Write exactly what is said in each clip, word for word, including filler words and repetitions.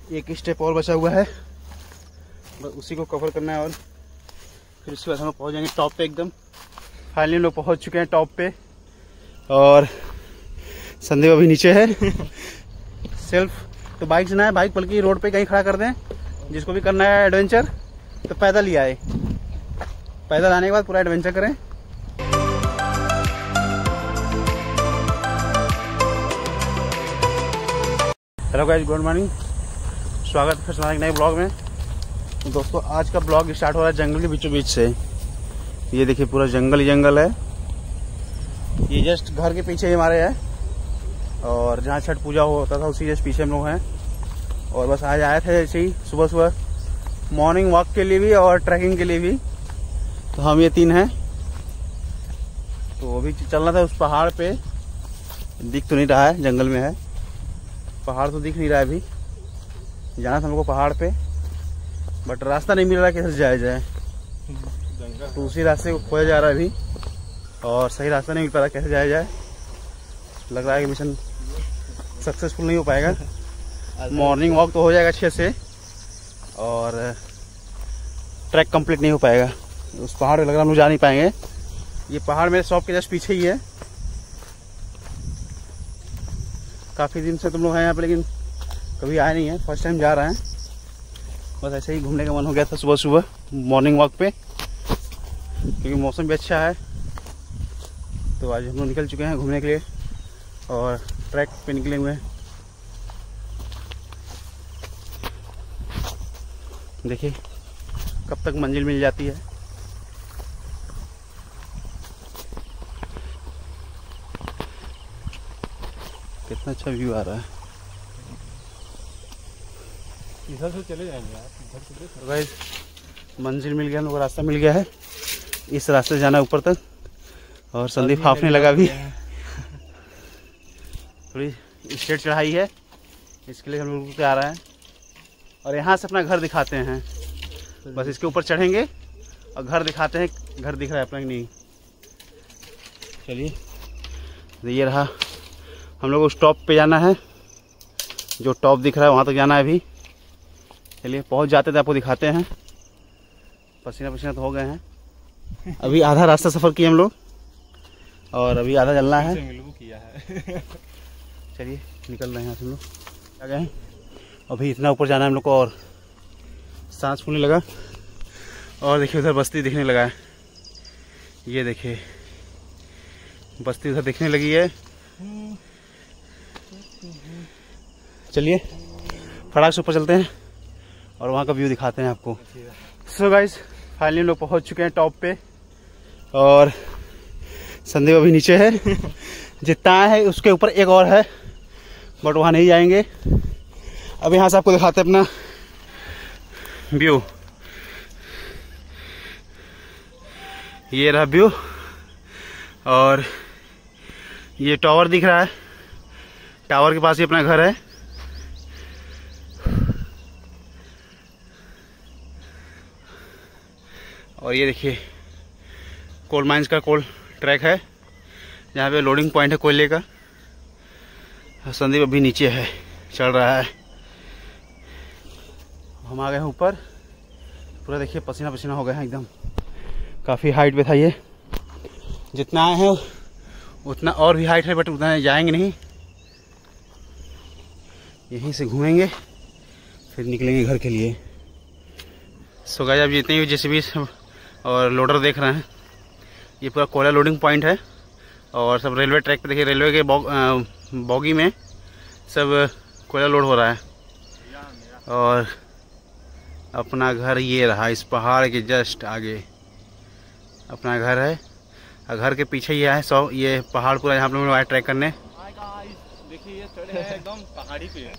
एक स्टेप और बचा हुआ है, बस उसी को कवर करना है और फिर उसके बाद हम लोग पहुँच जाएंगे टॉप पे एकदम। फाइनली हम लोग पहुँच चुके हैं टॉप पे और संदीप अभी नीचे है। सेल्फ तो बाइक से ना है, बाइक बल्कि रोड पे कहीं खड़ा कर दें। जिसको भी करना है एडवेंचर तो पैदल ही आए, पैदल आने के बाद पूरा एडवेंचर करें। हेलो गाइस, गुड मॉर्निंग, स्वागत है फिर एक नए ब्लॉग में। तो दोस्तों आज का ब्लॉग स्टार्ट हो रहा है जंगल के बीचों बीच से। ये देखिए पूरा जंगल ही जंगल है। ये जस्ट घर के पीछे ही हमारे है और जहाँ छठ पूजा होता था उसी जस्ट पीछे हम लोग हैं। और बस आज आए थे ऐसे ही सुबह सुबह मॉर्निंग वॉक के लिए भी और ट्रैकिंग के लिए भी। तो हम ये तीन हैं। तो अभी चलना था उस पहाड़ पे, दिख तो नहीं रहा है, जंगल में है, पहाड़ तो दिख नहीं रहा है। अभी जाना था हमको पहाड़ पे, बट रास्ता नहीं मिल रहा कैसे जाया जाए। तो उसी रास्ते को खोया जा रहा है अभी और सही रास्ता नहीं मिल पा रहा कैसे जाया जाए। लग रहा है कि मिशन सक्सेसफुल नहीं हो पाएगा। मॉर्निंग वॉक तो हो जाएगा अच्छे से और ट्रैक कंप्लीट नहीं हो पाएगा। उस पहाड़ पे लग रहा हम लोग जा नहीं पाएंगे। ये पहाड़ मेरे शॉप के जस्ट पीछे ही है। काफ़ी दिन से तुम लोग हैं यहाँ पे लेकिन कभी आए नहीं है, फर्स्ट टाइम जा रहे हैं। बस ऐसे ही घूमने का मन हो गया था सुबह सुबह मॉर्निंग वॉक पे, क्योंकि मौसम भी अच्छा है। तो आज हम लोग निकल चुके हैं घूमने के लिए और ट्रैक पे निकले हुए हैं। देखिए कब तक मंजिल मिल जाती है। कितना अच्छा व्यू आ रहा है। इधर से चले जाएंगे आप, इधर से गाइस मंजिल मिल गया, हम लोग को रास्ता मिल गया है। इस रास्ते से जाना ऊपर तक और संदीप हाफने लगा भी। थोड़ी स्ट्रेट चढ़ाई है, इसके लिए हम लोग रुक आ रहे हैं और यहाँ से अपना घर दिखाते हैं। बस इसके ऊपर चढ़ेंगे और घर दिखाते हैं। घर दिख रहा है अपना कि नहीं? चलिए ये रहा। हम लोग उस टॉप पे जाना है, जो टॉप दिख रहा है वहाँ तक जाना है अभी। चलिए पहुँच जाते थे, आपको दिखाते हैं। पसीना पसीना तो हो गए हैं। अभी आधा रास्ता सफ़र किए हम लोग और अभी आधा चलना है। किया है। चलिए निकल रहे हैं हम लोग, आ गए हैं। अभी इतना ऊपर जाना है हम लोग को और सांस फूलने लगा। और देखिए उधर बस्ती दिखने लगा है। ये देखिए बस्ती उधर दिखने लगी है। चलिए फटाक से ऊपर चलते हैं और वहाँ का व्यू दिखाते हैं आपको। सो गाइस फाइनली हम लोग पहुँच चुके हैं टॉप पे और संदीप अभी नीचे है। जितना है उसके ऊपर एक और है, बट वहाँ नहीं जाएंगे। अब यहाँ से आपको दिखाते हैं अपना व्यू। ये रहा व्यू और ये टावर दिख रहा है। टावर के पास ही अपना घर है। और ये देखिए कोल माइंस का कोल ट्रैक है, जहाँ पे लोडिंग पॉइंट है कोयले का। संदीप अभी नीचे है, चल रहा है। हम आ गए हैं ऊपर। पूरा देखिए पसीना पसीना हो गया है एकदम। काफ़ी हाइट पे था ये। जितना आए हैं उतना और भी हाइट है, बट उतना जाएंगे नहीं। यहीं से घूमेंगे फिर निकलेंगे घर के लिए। सो गाइस अब जितने भी जेसीबी और लोडर देख रहे हैं, ये पूरा कोयला लोडिंग पॉइंट है। और सब रेलवे ट्रैक पे देखिए, रेलवे के बॉग, बॉगी में सब कोयला लोड हो रहा है। और अपना घर ये रहा, इस पहाड़ के जस्ट आगे अपना घर है। और घर के पीछे ही है सौ ये पहाड़ पूरा, जहाँ पे हम लोग आए ट्रैक करने। देखिए ये चढ़े हैं एकदम पहाड़ी पे।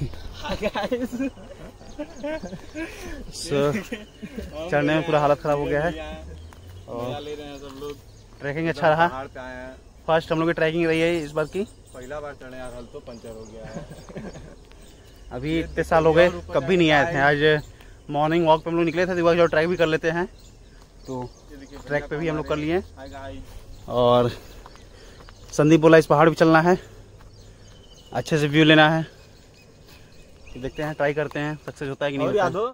सो चढ़ने में पूरा हालत खराब हो गया है और ले रहे हैं सब लोग। ट्रैकिंग अच्छा रहा। पहाड़ पे आए हैं, फर्स्ट हम लोग की ट्रैकिंग रही है इस बार की। पहला बार चढ़े यार, हल तो पंचर हो गया है। अभी इतने साल हो गए कभी नहीं आए थे। आज मॉर्निंग वॉक पे हम लोग निकले थे, दिमाग जो ट्रैक भी कर लेते हैं। तो ट्रैक पे भी हम लोग कर लिए और संदीप बोला इस पहाड़ पे चलना है, अच्छे से व्यू लेना है। तो देखते हैं, ट्राई करते हैं सक्सेस होता है कि नहीं होता है।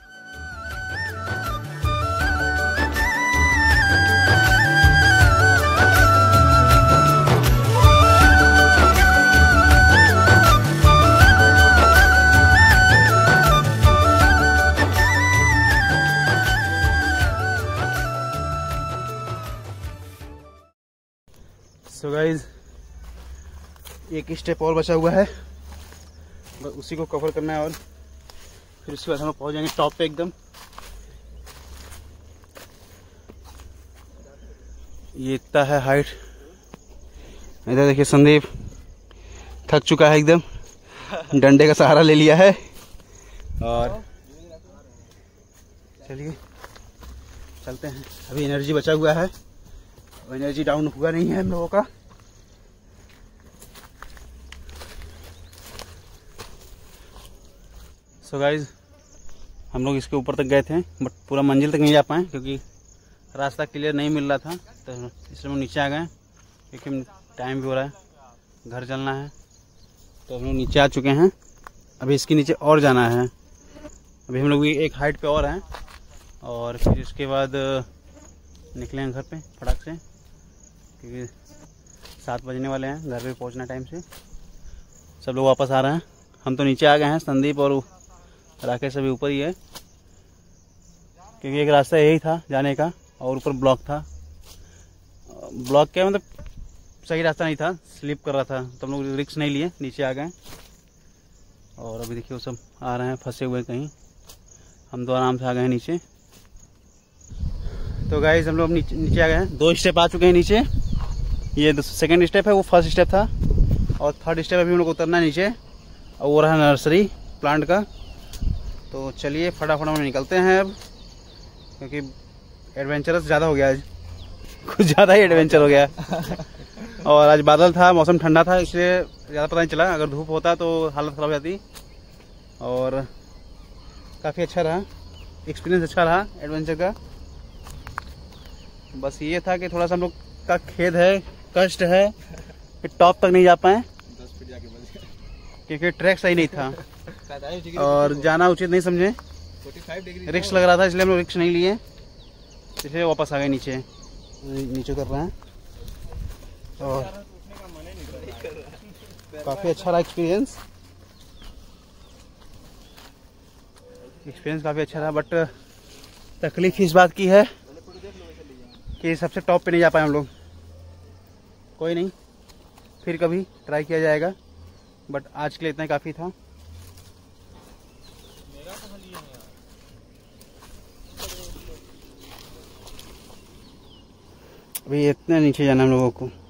सो गाइज एक स्टेप और बचा हुआ है, बस उसी को कवर करना है और फिर उसके बाद हम लोग पहुंच जाएंगे टॉप पे एकदम। ये इतना है हाइट। इधर देखिए संदीप थक चुका है एकदम, डंडे का सहारा ले लिया है। और चलिए चलते हैं, अभी एनर्जी बचा हुआ है, एनर्जी डाउन हुआ नहीं है हम लोगों का। सो so गाइज हम लोग इसके ऊपर तक गए थे बट पूरा मंजिल तक नहीं जा पाए क्योंकि रास्ता क्लियर नहीं मिल रहा था, तो इसलिए हम नीचे आ गए क्योंकि टाइम भी हो रहा है, घर चलना है। तो हम लोग नीचे आ चुके हैं, अभी इसके नीचे और जाना है। अभी हम लोग भी एक हाइट पे और हैं और फिर इसके बाद निकलेंगे घर पे फटाक से क्योंकि सात बजने वाले हैं, घर पे पहुंचना टाइम से। सब लोग वापस आ रहे हैं, हम तो नीचे आ गए हैं, संदीप और राकेश अभी ऊपर ही है क्योंकि एक रास्ता यही था जाने का और ऊपर ब्लॉक था। ब्लॉक क्या मतलब सही रास्ता नहीं था, स्लिप कर रहा था, तो हम लोग रिस्क नहीं लिए, नीचे आ गए। और अभी देखिए वो सब आ रहे हैं फंसे हुए कहीं, हम तो आराम से आ गए हैं नीचे। तो गाइस हम लोग नीचे नीचे आ गए हैं, दो स्टेप आ चुके हैं नीचे। ये सेकंड स्टेप है, वो फर्स्ट स्टेप था और थर्ड स्टेप अभी हम लोग उतरना है नीचे और वो रहा नर्सरी प्लांट का। तो चलिए फटाफट हम निकलते हैं अब क्योंकि एडवेंचरस ज़्यादा हो गया आज, कुछ ज़्यादा ही एडवेंचर हो गया। और आज बादल था, मौसम ठंडा था, इसलिए ज़्यादा पता नहीं चला, अगर धूप होता तो हालत ख़राब हो जाती। और काफ़ी अच्छा रहा, एक्सपीरियंस अच्छा रहा एडवेंचर का। बस ये था कि थोड़ा सा हम लोग का खेद है, कष्ट है कि टॉप तक नहीं जा पाए क्योंकि ट्रैक सही नहीं था और जाना उचित नहीं समझे, रिक्स लग रहा था, इसलिए हम लोग रिक्स नहीं लिए, इसलिए वापस आ गए नीचे। नीचे कर रहे हैं और काफ़ी अच्छा रहा एक्सपीरियंस एक्सपीरियंस काफ़ी अच्छा रहा। बट तकलीफ इस बात की है कि सबसे टॉप पे नहीं जा पाए हम लोग। कोई नहीं, फिर कभी ट्राई किया जाएगा, बट आज के लिए इतना काफ़ी था। अभी इतना नीचे जाना हम लोगों को।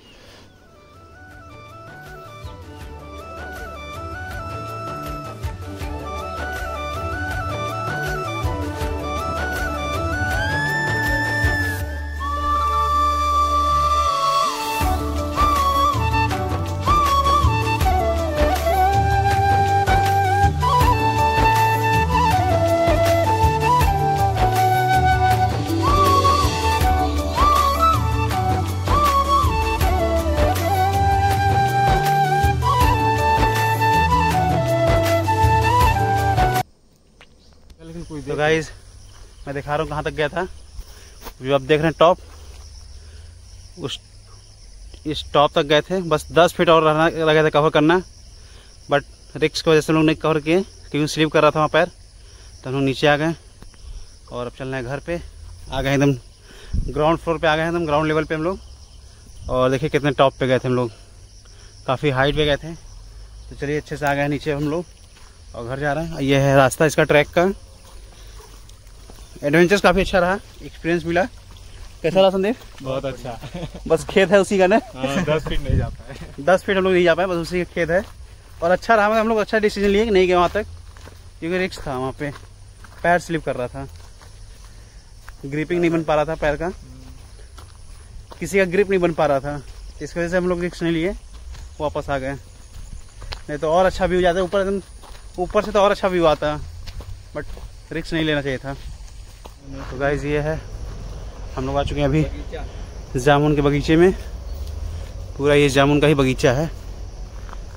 तो गाइज मैं दिखा रहा हूँ कहाँ तक गया था। जो आप देख रहे हैं टॉप, उस इस टॉप तक गए थे, बस दस फीट और रहना रह गया था कवर करना, बट रिक्स की वजह से हम लोग नहीं कवर किए क्योंकि स्लिप कर रहा था वहाँ पैर, तो हम लोग नीचे आ गए और अब चलना है घर पे। आ गए एकदम ग्राउंड फ्लोर पे आ गए हैं, एकदम ग्राउंड लेवल पे हम लोग। और देखिए कितने टॉप पे गए थे हम लोग, काफ़ी हाइट पे गए थे। तो चलिए अच्छे से आ गए नीचे हम लोग और घर जा रहे हैं। ये है रास्ता इसका ट्रैक का। एडवेंचर्स काफ़ी अच्छा रहा, एक्सपीरियंस मिला। कैसा रहा संदीप? बहुत अच्छा। बस खेत है उसी का ना। हाँ, दस फीट नहीं जा पाए दस फीट हम लोग नहीं जा पाए, बस उसी का खेत है। और अच्छा रहा, मतलब हम लोग अच्छा डिसीजन लिए कि नहीं गए वहाँ तक क्योंकि रिस्क था, वहाँ पे पैर स्लिप कर रहा था, ग्रिपिंग नहीं बन पा रहा था पैर का, किसी का ग्रिप नहीं बन पा रहा था, इस वजह से हम लोग रिस्क नहीं लिए, वापस आ गए। नहीं तो और अच्छा व्यू जाता, ऊपर एकदम ऊपर से तो और अच्छा व्यू आता, बट रिस्क नहीं लेना चाहिए था। तो गाइस ये है, हम लोग आ चुके हैं अभी जामुन के बगीचे में। पूरा ये जामुन का ही बगीचा है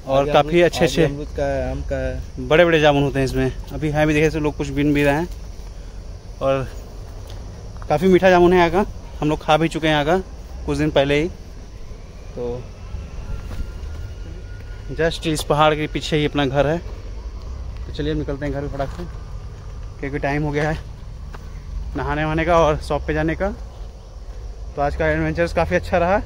और काफ़ी अच्छे अच्छे अमरूद का है, आम का है, बड़े बड़े जामुन होते हैं इसमें। अभी है भी देखे तो लोग कुछ बिन भी रहे हैं और काफ़ी मीठा जामुन है यहाँ का। हम लोग खा भी चुके हैं यहाँ का कुछ दिन पहले ही। तो जस्ट इस पहाड़ के पीछे ही अपना घर है। तो चलिए निकलते हैं घर पे फटाक से, क्योंकि टाइम हो गया है नहाने वहाने का और शॉप पे जाने का। तो आज का एडवेंचर्स काफ़ी अच्छा रहा।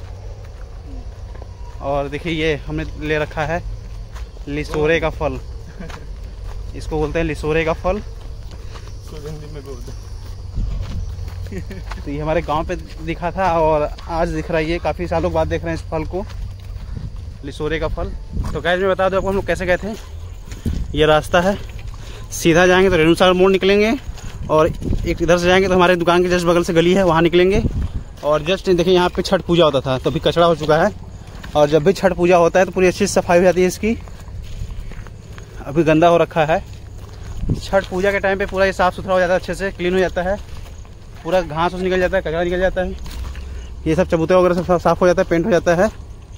और देखिए ये हमने ले रखा है लिसोरे का फल, इसको बोलते हैं लिसोरे का फल। हिंदी में बोलते हैं। तो ये हमारे गांव पे दिखा था और आज दिख रहा है, ये काफ़ी सालों बाद देख रहे हैं इस फल को, लिसोरे का फल। तो गाइस मैं बता दूं आपको हम लोग कैसे गए थे। ये रास्ता है, सीधा जाएंगे तो रेणुसागर मोड़ निकलेंगे और एक इधर से जाएंगे तो हमारे दुकान के जस्ट बगल से गली है, वहाँ निकलेंगे। और जस्ट देखिए यहाँ पे छठ पूजा होता था, तो अभी कचरा हो चुका है। और जब भी छठ पूजा होता है तो पूरी अच्छी सफाई हो जाती है इसकी। अभी गंदा हो रखा है। छठ पूजा के टाइम पे पूरा ये साफ़ सुथरा हो जाता है, अच्छे से क्लीन हो जाता है, पूरा घास निकल जाता है, कचरा निकल जाता है, ये सब चबूते वगैरह सब साफ़ हो जाता है, पेंट हो जाता है।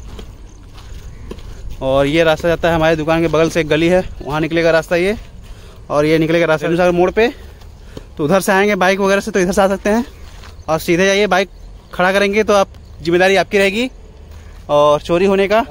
और ये रास्ता जाता है हमारे दुकान के बगल से, एक गली है वहाँ निकलेगा रास्ता ये। और ये निकलेगा रास्ता रेणुसागर मोड़ पे। तो उधर से आएंगे बाइक वगैरह से तो इधर से आ सकते हैं, और सीधे जाइए, बाइक खड़ा करेंगे तो आप जिम्मेदारी आपकी रहेगी। और चोरी होने का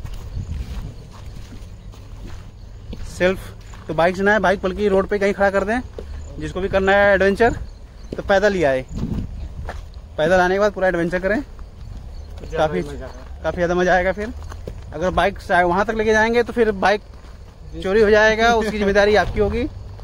सेल्फ तो बाइक से ना है, बाइक बल्कि रोड पे कहीं खड़ा कर दें। जिसको भी करना है एडवेंचर तो पैदल ही आए, पैदल आने के बाद पूरा एडवेंचर करें, काफ़ी काफ़ी ज़्यादा मज़ा आएगा। फिर अगर बाइक वहाँ तक लेके जाएंगे तो फिर बाइक चोरी हो जाएगा, उसकी जिम्मेदारी आपकी होगी।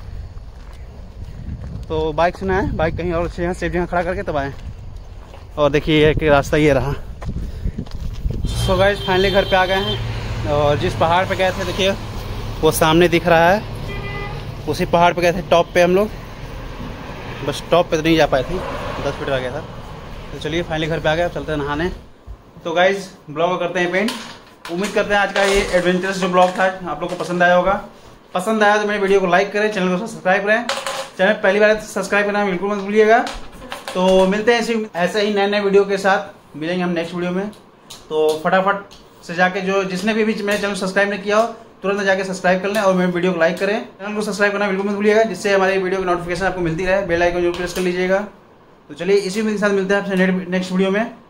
तो बाइक से ना है, बाइक कहीं और जगह सेफ जगह खड़ा करके तब आएँ। और देखिए कि रास्ता ये रहा। सो गाइस फाइनली घर पे आ गए हैं और जिस पहाड़ पे गए थे देखिए वो सामने दिख रहा है, उसी पहाड़ पे गए थे टॉप पे हम लोग। बस टॉप पे तो नहीं जा पाए थे, दस फीट रह गया था। तो चलिए फाइनली घर पे आ गए, अब चलते हैं नहाने। तो गाइस ब्लॉग करते हैं पेंट। उम्मीद करते हैं आज का ये एडवेंचरस जो ब्लॉग था आप लोग को पसंद आया होगा। पसंद आया तो मेरे वीडियो को लाइक करें, चैनल को सब्सक्राइब करें। चैनल पहली बार सब्सक्राइब करना बिल्कुल मत भूलिएगा। तो मिलते हैं ऐसे ऐसे ही नए नए वीडियो के साथ, मिलेंगे हम नेक्स्ट वीडियो में। तो फटाफट से जाके जो जिसने भी, भी मेरे चैनल को सब्सक्राइब नहीं किया हो तुरंत जाके सब्सक्राइब कर लें और मेरे वीडियो को लाइक करें। चैनल को सब्सक्राइब करना बिल्कुल मत भूलिएगा, जिससे हमारी वीडियो की नोटिफिकेशन आपको मिलती रहे। बेल आइकन जरूर प्रेस कर लीजिएगा। तो चलिए इसी में के साथ मिलते हैं आपसे नेक्स्ट वीडियो में।